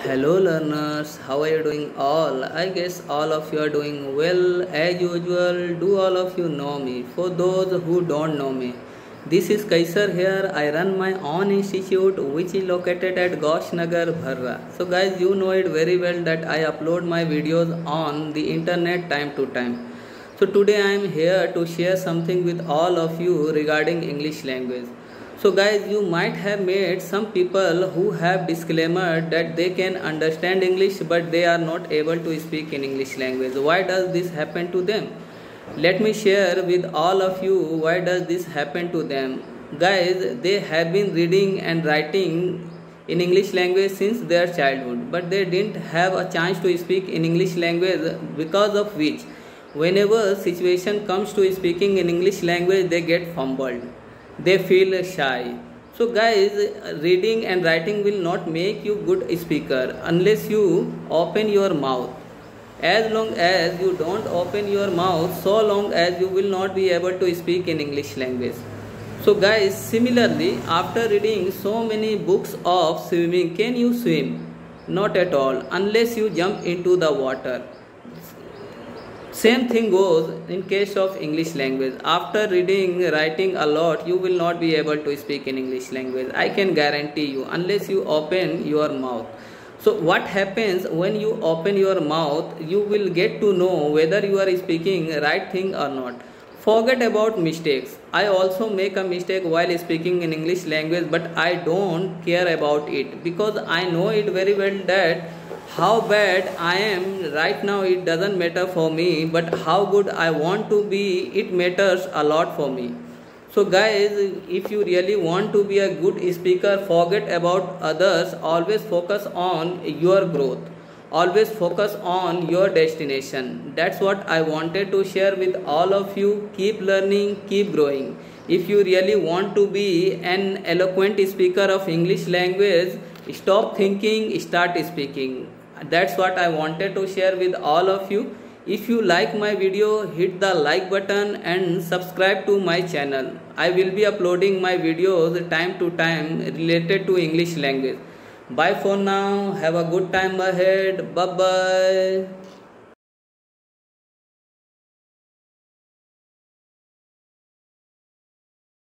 Hello learners, how are you doing all? I guess all of you are doing well as usual. Do all of you know me? For those who don't know me, this is Kaisar here. I run my own institute which is located at Gaushnagar, Bharra. So guys, you know it very well that I upload my videos on the internet time to time. So today I am here to share something with all of you regarding English language. So guys, you might have met some people who have disclaimer that they can understand English but they are not able to speak in English language. Why does this happen to them? Let me share with all of you why does this happen to them. Guys, they have been reading and writing in English language since their childhood, but they didn't have a chance to speak in English language, because of which whenever situation comes to speaking in English language they get fumbled, they feel shy. So guys, reading and writing will not make you good speaker unless you open your mouth. As long as you don't open your mouth, so long as you will not be able to speak in English language. So guys, similarly, after reading so many books of swimming, can you swim? Not at all, unless you jump into the water. Same thing goes in case of English language. After reading, writing a lot, you will not be able to speak in English language. I can guarantee you, unless you open your mouth. So what happens when you open your mouth, you will get to know whether you are speaking right thing or not. Forget about mistakes. I also make a mistake while speaking in English language, but I don't care about it because I know it very well that how bad I am right now, it doesn't matter for me, but how good I want to be, it matters a lot for me. So guys, if you really want to be a good speaker, forget about others, always focus on your growth, always focus on your destination. That's what I wanted to share with all of you. Keep learning, keep growing. If you really want to be an eloquent speaker of English language, stop thinking, start speaking. That's what I wanted to share with all of you. If you like my video, hit the like button and subscribe to my channel. I will be uploading my videos time to time related to English language. Bye for now. Have a good time ahead. Bye bye.